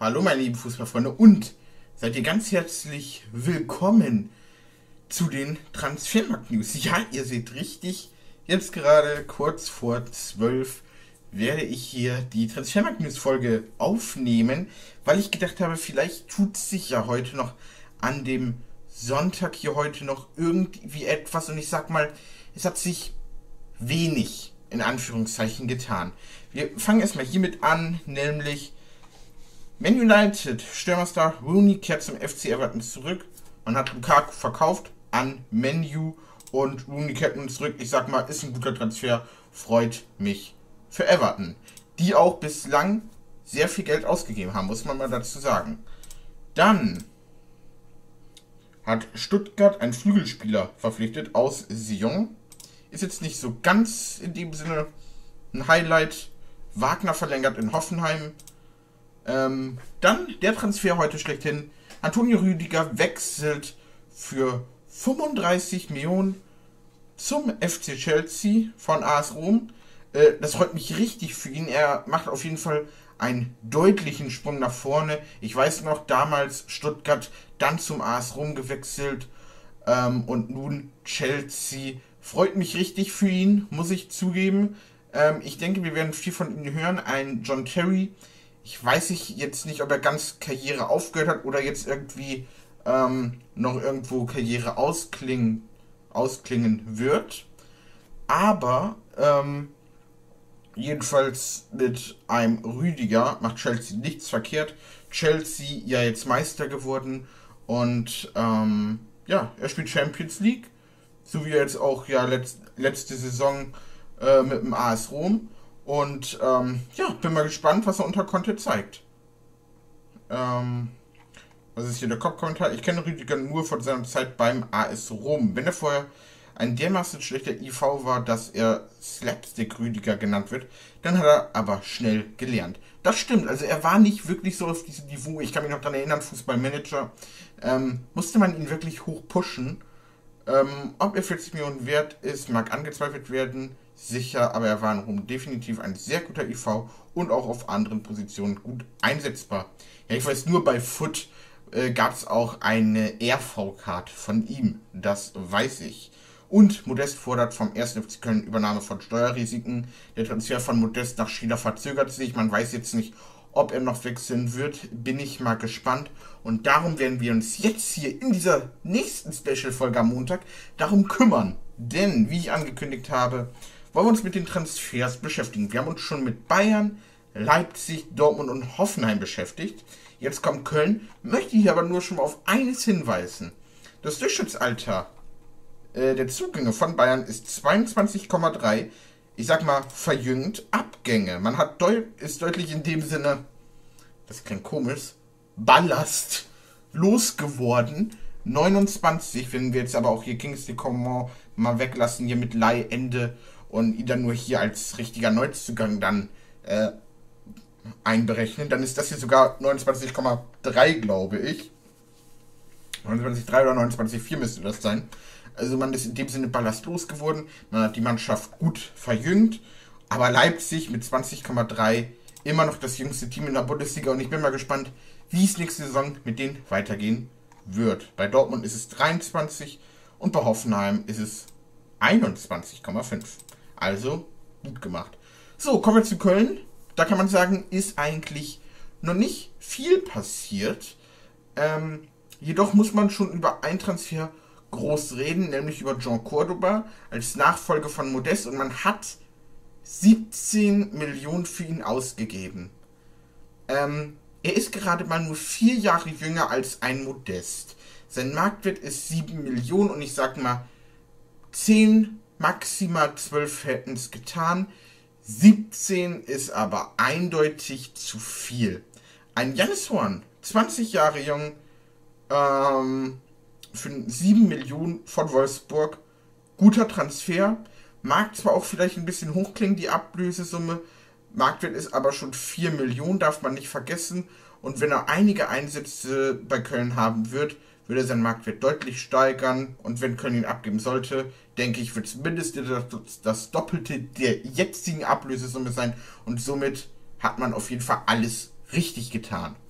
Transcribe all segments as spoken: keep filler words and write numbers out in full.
Hallo meine lieben Fußballfreunde und seid ihr ganz herzlich willkommen zu den Transfermarkt-News. Ja, ihr seht richtig, jetzt gerade kurz vor zwölf werde ich hier die Transfermarkt-News-Folge aufnehmen, weil ich gedacht habe, vielleicht tut sich ja heute noch an dem Sonntag hier heute noch irgendwie etwas und ich sag mal, es hat sich wenig in Anführungszeichen getan. Wir fangen erstmal hiermit an, nämlich Man United, Stürmerstar Rooney kehrt zum F C Everton zurück. Man hat Lukaku verkauft an Man U und Rooney kehrt nun zurück. Ich sag mal, ist ein guter Transfer, freut mich für Everton, die auch bislang sehr viel Geld ausgegeben haben, muss man mal dazu sagen. Dann hat Stuttgart einen Flügelspieler verpflichtet aus Sion. Ist jetzt nicht so ganz in dem Sinne ein Highlight. Wagner verlängert in Hoffenheim. Ähm, dann der Transfer heute schlechthin. Antonio Rüdiger wechselt für fünfunddreißig Millionen zum F C Chelsea von A S Rom. Äh, das freut mich richtig für ihn. Er macht auf jeden Fall einen deutlichen Sprung nach vorne. Ich weiß noch, damals Stuttgart, dann zum A S Rom gewechselt ähm, und nun Chelsea. Freut mich richtig für ihn, muss ich zugeben. Ähm, ich denke, wir werden viel von ihm hören. Ein John Terry. Ich weiß jetzt nicht, ob er ganz Karriere aufgehört hat oder jetzt irgendwie ähm, noch irgendwo Karriere ausklingen, ausklingen wird. Aber ähm, jedenfalls mit einem Rüdiger macht Chelsea nichts verkehrt. Chelsea ja jetzt Meister geworden und ähm, ja, er spielt Champions League. So wie er jetzt auch ja letzt, letzte Saison äh, mit dem A S Rom. Und ähm, ja, bin mal gespannt, was er unter Conte zeigt. Ähm, was ist hier der Kopfkommentar? Ich kenne Rüdiger nur von seiner Zeit beim A S Rom. Wenn er vorher ein dermaßen schlechter I V war, dass er Slapstick Rüdiger genannt wird, dann hat er aber schnell gelernt. Das stimmt, also er war nicht wirklich so auf diesem Niveau. Ich kann mich noch daran erinnern, Fußballmanager, ähm, musste man ihn wirklich hoch pushen. Ähm, ob er vierzig Millionen wert ist, mag angezweifelt werden, sicher, aber er war in Rom definitiv ein sehr guter I V und auch auf anderen Positionen gut einsetzbar. Ja, ich weiß, nur bei Foot äh, gab es auch eine R V-Card von ihm, das weiß ich. Und Modest fordert vom ersten F C Köln Übernahme von Steuerrisiken. Der Transfer von Modest nach China verzögert sich, man weiß jetzt nicht, ob er noch wechseln wird, bin ich mal gespannt. Und darum werden wir uns jetzt hier in dieser nächsten Special-Folge am Montag darum kümmern. Denn, wie ich angekündigt habe, wollen wir uns mit den Transfers beschäftigen. Wir haben uns schon mit Bayern, Leipzig, Dortmund und Hoffenheim beschäftigt. Jetzt kommt Köln, möchte hier aber nur schon mal auf eines hinweisen. Das Durchschnittsalter äh, der Zugänge von Bayern ist zweiundzwanzig Komma drei. Ich sag mal, verjüngt, Abgänge. Man hat deut ist deutlich in dem Sinne, das klingt komisch, Ballast losgeworden. neunundzwanzig, wenn wir jetzt aber auch hier Kingsley Coman mal weglassen, hier mit Leihende und ihn dann nur hier als richtiger Neuzugang dann äh, einberechnen, dann ist das hier sogar neunundzwanzig Komma drei, glaube ich. neunundzwanzig Komma drei oder neunundzwanzig Komma vier müsste das sein. Also man ist in dem Sinne ballastlos geworden, man hat die Mannschaft gut verjüngt, aber Leipzig mit zwanzig Komma drei immer noch das jüngste Team in der Bundesliga und ich bin mal gespannt, wie es nächste Saison mit denen weitergehen wird. Bei Dortmund ist es dreiundzwanzig und bei Hoffenheim ist es einundzwanzig Komma fünf. Also gut gemacht. So, kommen wir zu Köln. Da kann man sagen, ist eigentlich noch nicht viel passiert. Ähm, jedoch muss man schon über einen Transfer groß reden, nämlich über Jean Cordoba als Nachfolger von Modest und man hat siebzehn Millionen für ihn ausgegeben. Ähm, er ist gerade mal nur vier Jahre jünger als ein Modest. Sein Marktwert ist sieben Millionen und ich sag mal, zehn, maximal zwölf hätten es getan. siebzehn ist aber eindeutig zu viel. Ein Jannis Horn, zwanzig Jahre jung, ähm, für sieben Millionen von Wolfsburg. Guter Transfer. Mag zwar auch vielleicht ein bisschen hochklingen, die Ablösesumme. Marktwert ist aber schon vier Millionen, darf man nicht vergessen. Und wenn er einige Einsätze bei Köln haben wird, würde er seinen Marktwert deutlich steigern. Und wenn Köln ihn abgeben sollte, denke ich, wird es mindestens das, das Doppelte der jetzigen Ablösesumme sein. Und somit hat man auf jeden Fall alles richtig getan.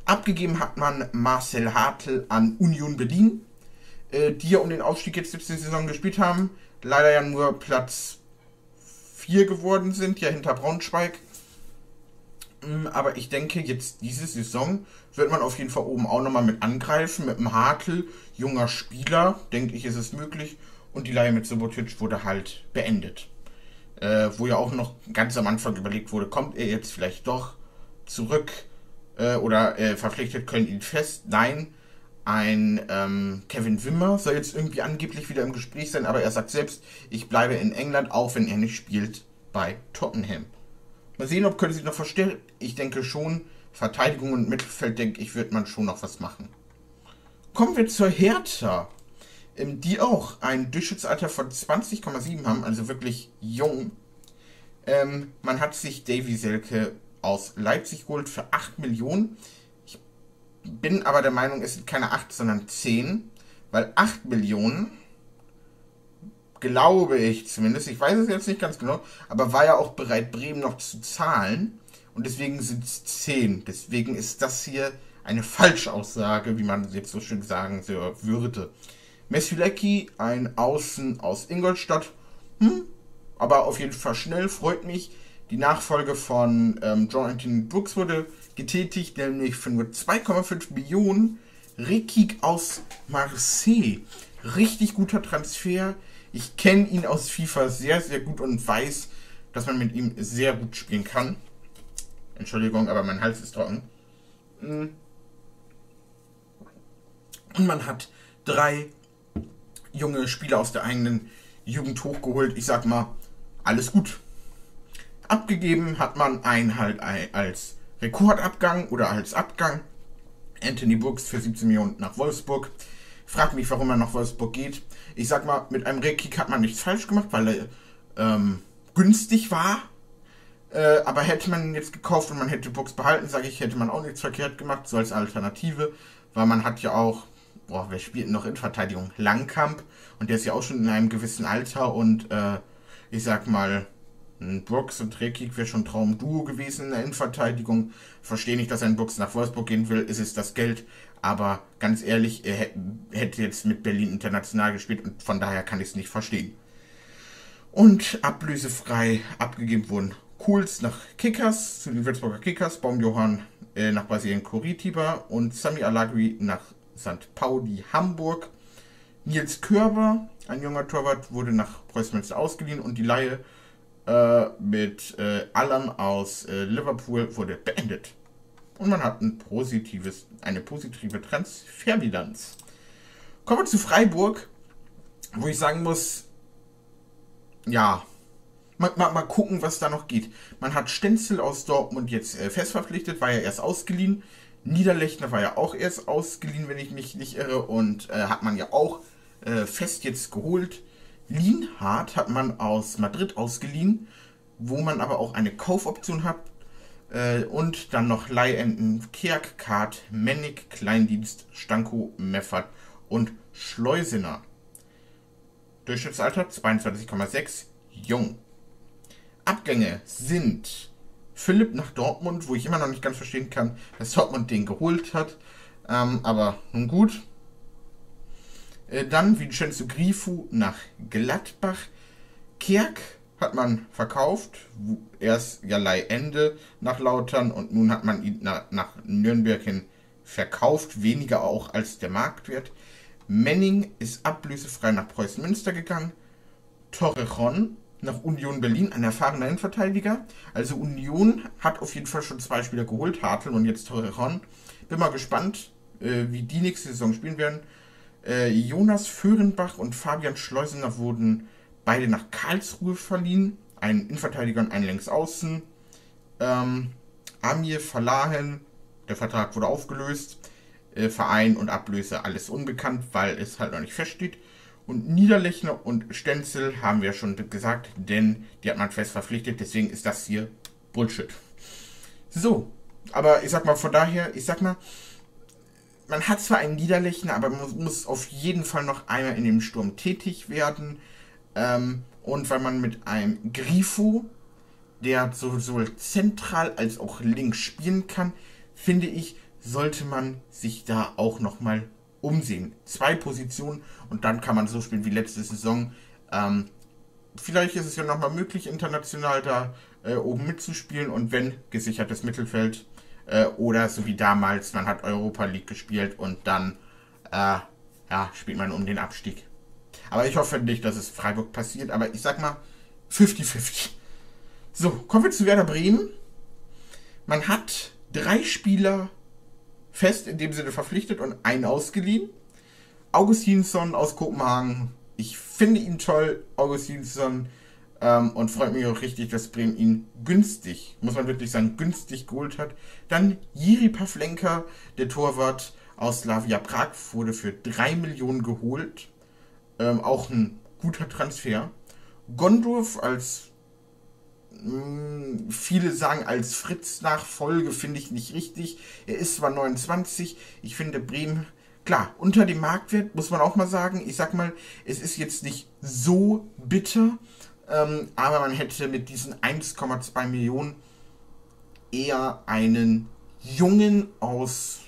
Abgegeben hat man Marcel Hartl an Union Berlin, äh, die ja um den Aufstieg jetzt letzte Saison gespielt haben. Leider ja nur Platz vier geworden sind, ja hinter Braunschweig. Aber ich denke, jetzt diese Saison wird man auf jeden Fall oben auch nochmal mit angreifen. Mit dem Hartl, junger Spieler, denke ich, ist es möglich. Und die Leihe mit Subotic wurde halt beendet. Äh, wo ja auch noch ganz am Anfang überlegt wurde, kommt er jetzt vielleicht doch zurück äh, oder äh, verpflichtet Köln ihn fest? Nein, ein ähm, Kevin Wimmer soll jetzt irgendwie angeblich wieder im Gespräch sein, aber er sagt selbst, ich bleibe in England, auch wenn er nicht spielt bei Tottenham. Mal sehen, ob Köln sich noch verstärkt. Ich denke schon, Verteidigung und Mittelfeld, denke ich, wird man schon noch was machen. Kommen wir zur Hertha, die auch ein Durchschnittsalter von zwanzig Komma sieben haben, also wirklich jung. Ähm, man hat sich Davy Selke aus Leipzig geholt für acht Millionen. Ich bin aber der Meinung, es sind keine acht, sondern zehn, weil acht Millionen, glaube ich zumindest, ich weiß es jetzt nicht ganz genau, aber war ja auch bereit, Bremen noch zu zahlen und deswegen sind es zehn. Deswegen ist das hier eine Falschaussage, wie man jetzt so schön sagen würde. Messi, ein Außen aus Ingolstadt, hm, aber auf jeden Fall schnell, freut mich. Die Nachfolge von ähm, Jonathan Brooks wurde getätigt, nämlich für nur zwei Komma fünf Millionen. Rekik aus Marseille, richtig guter Transfer. Ich kenne ihn aus FIFA sehr, sehr gut und weiß, dass man mit ihm sehr gut spielen kann. Entschuldigung, aber mein Hals ist trocken. Und man hat drei junge Spieler aus der eigenen Jugend hochgeholt. Ich sag mal, alles gut. Abgegeben hat man einen halt als Rekordabgang oder als Abgang. Anthony Brooks für siebzehn Millionen nach Wolfsburg. Fragt mich, warum er nach Wolfsburg geht. Ich sag mal, mit einem Rekik hat man nichts falsch gemacht, weil er ähm, günstig war. Äh, aber hätte man ihn jetzt gekauft und man hätte Brooks behalten, sage ich, hätte man auch nichts verkehrt gemacht, so als Alternative. Weil man hat ja auch, boah, wer spielt denn noch in Verteidigung? Langkamp. Und der ist ja auch schon in einem gewissen Alter. Und äh, ich sag mal, Brooks und Rekik wäre schon ein Traumduo gewesen in der Innenverteidigung. Verstehe nicht, dass ein Brooks nach Wolfsburg gehen will, ist es das Geld. Aber ganz ehrlich, er hätte jetzt mit Berlin international gespielt und von daher kann ich es nicht verstehen. Und ablösefrei abgegeben wurden Kuhls nach Kickers, zu den Würzburger Kickers, Baumjohann äh, nach Brasilien Curitiba und Sami Alagui nach Sankt Pauli Hamburg. Nils Körber, ein junger Torwart, wurde nach Preußen Münster ausgeliehen und die Leihe äh, mit äh, Allam aus äh, Liverpool wurde beendet. Und man hat ein positives, eine positive Transferbilanz. Kommen wir zu Freiburg, wo ich sagen muss, ja, mal, mal, mal gucken, was da noch geht. Man hat Stenzel aus Dortmund jetzt äh, fest verpflichtet, war ja erst ausgeliehen. Niederlechner war ja auch erst ausgeliehen, wenn ich mich nicht irre. Und äh, hat man ja auch äh, fest jetzt geholt. Lienhardt hat man aus Madrid ausgeliehen, wo man aber auch eine Kaufoption hat. Äh, und dann noch Leihenden Kerk, Kart, Mennig, Kleindienst, Stanko, Meffert und Schleusener. Durchschnittsalter zweiundzwanzig Komma sechs, jung. Abgänge sind Philipp nach Dortmund, wo ich immer noch nicht ganz verstehen kann, dass Dortmund den geholt hat. Ähm, aber nun gut. Äh, dann Vincenzo Grifo nach Gladbach. Kerk hat man verkauft. Erst ja Leihende nach Lautern und nun hat man ihn nach, nach Nürnberg hin verkauft. Weniger auch als der Marktwert. Menning ist ablösefrei nach Preußen Münster gegangen. Torrejon nach Union Berlin, ein erfahrener Innenverteidiger. Also Union hat auf jeden Fall schon zwei Spieler geholt, Hartl und jetzt Torrejon. Bin mal gespannt, äh, wie die nächste Saison spielen werden. Äh, Jonas Föhrenbach und Fabian Schleusener wurden beide nach Karlsruhe verliehen. Ein Innenverteidiger und ein Längsaußen. Ähm, Amir Falahen, der Vertrag wurde aufgelöst. Äh, Verein und Ablöse alles unbekannt, weil es halt noch nicht feststeht. Und Niederlechner und Stenzel haben wir schon gesagt, denn die hat man fest verpflichtet, deswegen ist das hier Bullshit. So, aber ich sag mal, von daher, ich sag mal, man hat zwar einen Niederlechner, aber man muss, muss auf jeden Fall noch einmal in dem Sturm tätig werden. Ähm, und weil man mit einem Grifo, der sowohl zentral als auch links spielen kann, finde ich, sollte man sich da auch nochmal umsehen. Zwei Positionen und dann kann man so spielen wie letzte Saison. Ähm, vielleicht ist es ja nochmal möglich, international da äh, oben mitzuspielen und wenn, gesichertes Mittelfeld äh, oder so wie damals, man hat Europa League gespielt und dann äh, ja, spielt man um den Abstieg. Aber ich hoffe nicht, dass es Freiburg passiert, aber ich sag mal fünfzig fünfzig. So, kommen wir zu Werder Bremen. Man hat drei Spieler fest in dem Sinne verpflichtet und einen ausgeliehen. Augustinsson aus Kopenhagen. Ich finde ihn toll, Augustinsson, ähm, und freut mich auch richtig, dass Bremen ihn günstig, muss man wirklich sagen, günstig geholt hat. Dann Jiri Pavlenka, der Torwart aus Slavia Prag, wurde für drei Millionen geholt. Ähm, auch ein guter Transfer. Gondorf als, mh, viele sagen als Fritz-Nachfolge, finde ich nicht richtig. Er ist zwar neunundzwanzig, ich finde Bremen, klar, unter dem Marktwert, muss man auch mal sagen. Ich sag mal, es ist jetzt nicht so bitter, ähm, aber man hätte mit diesen eins Komma zwei Millionen eher einen Jungen aus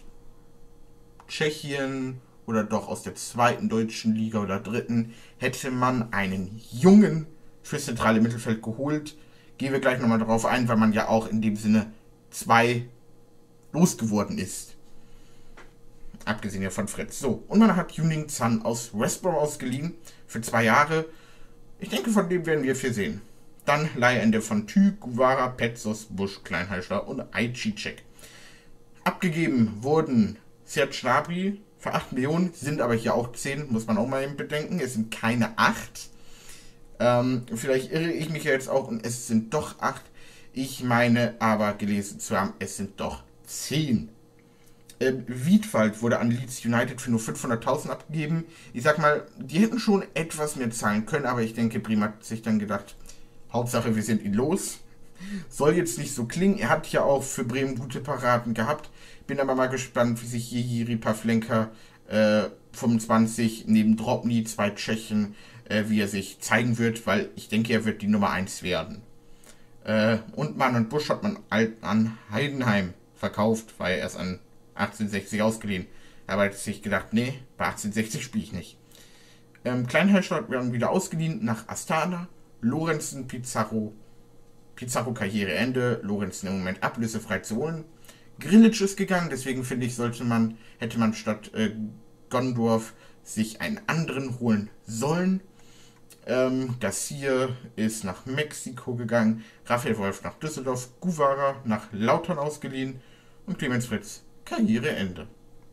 Tschechien oder doch aus der zweiten deutschen Liga oder dritten, hätte man einen Jungen fürs zentrale Mittelfeld geholt. Gehen wir gleich nochmal darauf ein, weil man ja auch in dem Sinne zwei losgeworden ist. Abgesehen ja von Fritz. So, und man hat Yuning Zhan aus Westbrom ausgeliehen für zwei Jahre. Ich denke, von dem werden wir viel sehen. Dann Leihende von Thü, Guevara, Petzos, Busch, Kleinheischler und Aichicek. Abgegeben wurden Serge Gnabry für acht Millionen, sind aber hier auch zehn, muss man auch mal eben bedenken. Es sind keine acht. Ähm, vielleicht irre ich mich ja jetzt auch und es sind doch acht. Ich meine aber gelesen zu haben, es sind doch zehn. Ähm, Wiedwald wurde an Leeds United für nur fünfhunderttausend abgegeben. Ich sag mal, die hätten schon etwas mehr zahlen können, aber ich denke, Bremen hat sich dann gedacht, Hauptsache wir sind ihn los. Soll jetzt nicht so klingen, er hat ja auch für Bremen gute Paraden gehabt. Bin aber mal gespannt, wie sich hier Jiri Pavlenka äh, fünfundzwanzig neben Drobny, zwei Tschechen, äh, wie er sich zeigen wird, weil ich denke, er wird die Nummer eins werden. Äh, und Mann und Busch hat man an Heidenheim verkauft, war ja erst an achtzehnhundertsechzig ausgeliehen. Aber hat sich gedacht, nee, bei achtzehnhundertsechzig spiele ich nicht. Ähm, Kleinheischler werden wieder ausgeliehen nach Astana. Lorenzen, Pizarro, Pizarro Karriereende, Lorenzen im Moment ablösefrei zu holen. Grillitsch ist gegangen, deswegen finde ich, sollte man, hätte man statt äh, Gondorf sich einen anderen holen sollen. Ähm, Garcia ist nach Mexiko gegangen, Raphael Wolf nach Düsseldorf, Guevara nach Lautern ausgeliehen und Clemens Fritz Karriereende.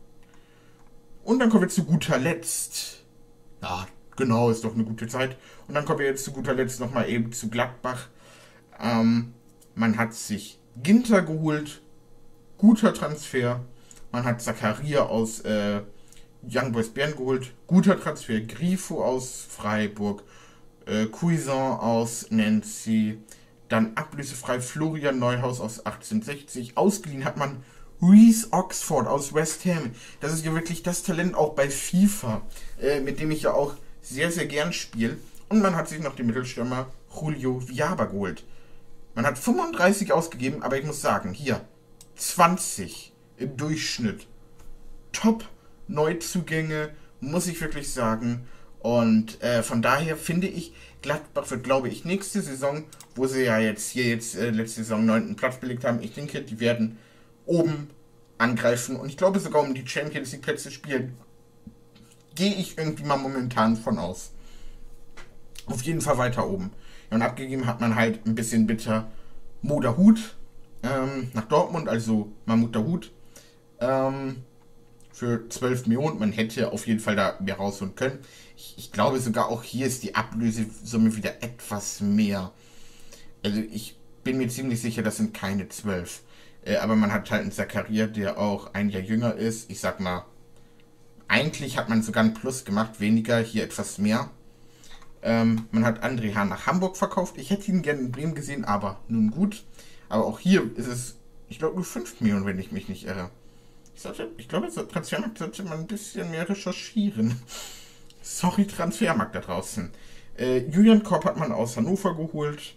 Und dann kommen wir zu guter Letzt. Ja, genau, ist doch eine gute Zeit. Und dann kommen wir jetzt zu guter Letzt nochmal eben zu Gladbach. Ähm, man hat sich Ginter geholt. Guter Transfer. Man hat Zakaria aus äh, Young Boys Bern geholt. Guter Transfer. Grifo aus Freiburg. Äh, Cuisant aus Nancy. Dann ablösefrei Florian Neuhaus aus achtzehnhundertsechzig. Ausgeliehen hat man Reece Oxford aus West Ham. Das ist ja wirklich das Talent auch bei FIFA, äh, mit dem ich ja auch sehr, sehr gern spiele. Und man hat sich noch den Mittelstürmer Julio Viaba geholt. Man hat fünfunddreißig ausgegeben, aber ich muss sagen, hier zwanzig im Durchschnitt. Top Neuzugänge, muss ich wirklich sagen. Und äh, von daher finde ich, Gladbach wird, glaube ich, nächste Saison, wo sie ja jetzt hier jetzt äh, letzte Saison neunten Platz belegt haben, ich denke, die werden oben angreifen und ich glaube sogar um die Champions League Plätze spielen. Gehe ich irgendwie mal momentan von aus. Auf jeden Fall weiter oben. Ja, und abgegeben hat man halt ein bisschen bitter Mo Dahut ähm, nach Dortmund, also Mahmoud Dahut, ähm, für zwölf Millionen. Man hätte auf jeden Fall da mehr rausholen können. Ich, ich glaube sogar auch hier ist die Ablösesumme wieder etwas mehr. Also ich bin mir ziemlich sicher, das sind keine zwölf. Äh, aber man hat halt einen Zakaria, der auch ein Jahr jünger ist. Ich sag mal, eigentlich hat man sogar ein Plus gemacht, weniger, hier etwas mehr. Ähm, man hat André Hahn nach Hamburg verkauft. Ich hätte ihn gerne in Bremen gesehen, aber nun gut. Aber auch hier ist es, ich glaube, nur fünf Millionen, wenn ich mich nicht irre. Ich, sollte, ich glaube, so Transfermarkt sollte man ein bisschen mehr recherchieren. Sorry, Transfermarkt da draußen. Äh, Julian Korb hat man aus Hannover geholt.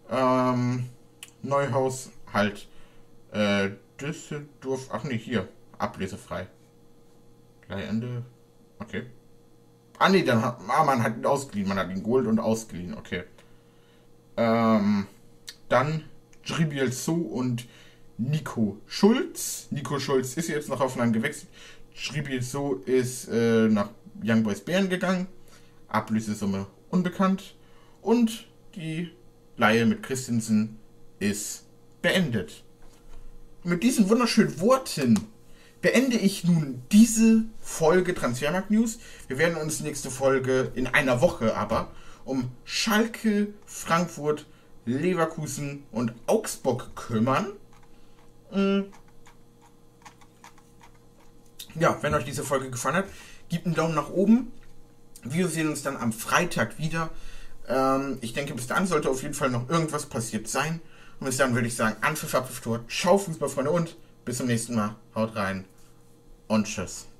Ähm, Neuhaus halt äh, Düsseldorf, ach nee, hier. ablösefrei. Leihende. Okay. Ah nee, dann hat ah, man hat ihn ausgeliehen. Man hat ihn geholt und ausgeliehen. Okay. Ähm, dann Dribiel So und Nico Schulz. Nico Schulz ist jetzt nach Hoffenheim gewechselt. Dribiel So ist äh, nach Young Boys Bern gegangen. Ablösesumme unbekannt. Und die Leihe mit Christensen ist beendet. Mit diesen wunderschönen Worten beende ich nun diese Folge Transfermarkt News. Wir werden uns nächste Folge in einer Woche aber um Schalke, Frankfurt, Leverkusen und Augsburg kümmern. Ja, wenn euch diese Folge gefallen hat, gebt einen Daumen nach oben. Wir sehen uns dann am Freitag wieder. Ähm, ich denke, bis dann sollte auf jeden Fall noch irgendwas passiert sein. Und bis dann würde ich sagen, Anpfiff, Abpfiff, Tor. Ciao, Fußballfreunde und bis zum nächsten Mal. Haut rein und tschüss.